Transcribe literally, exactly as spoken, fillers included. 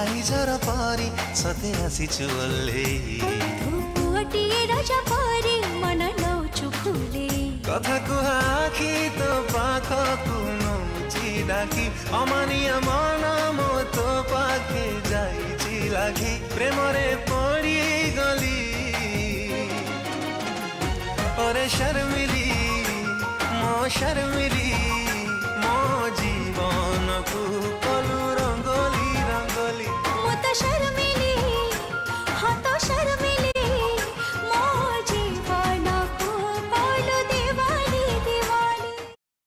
लाइजर पारी सते आसीछु ओल्ले धुपुअटिए राजा पारी मन लाउछु फुले कथा कुहाखी तो पाखकु नौची राखी अमानिया मन मो तो पाखे जाइछि लागी प्रेमरे पड़ी गली ओरे शर्मिली मो शर्मिली मो जीवन को